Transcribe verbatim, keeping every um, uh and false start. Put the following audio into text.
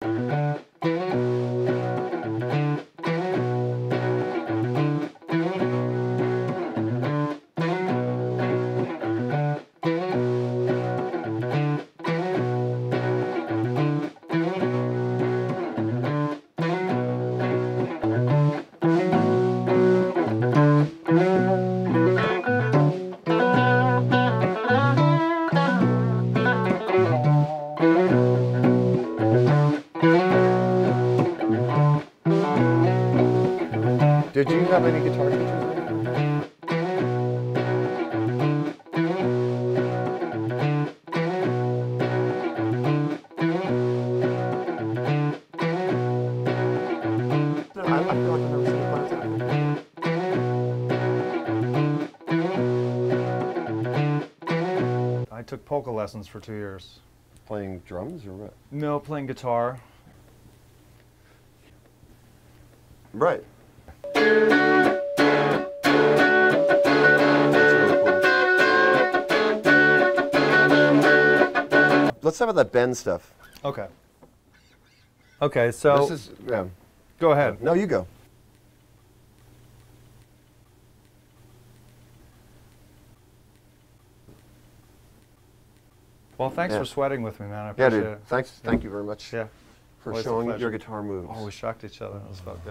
Did you have any guitar teachers? I, I feel like I've never seen you play something. I took polka lessons for two years. Playing drums or what? No, playing guitar. Right. Let's talk about that bend stuff. Okay. Okay, so This is, yeah. go ahead. No, you go. Well, thanks Yeah. for sweating with me, man. I Yeah, appreciate dude. it. Thanks. Thank you very much Yeah. for Always a showing pleasure. your guitar moves. Oh, we shocked each other. That was felt good.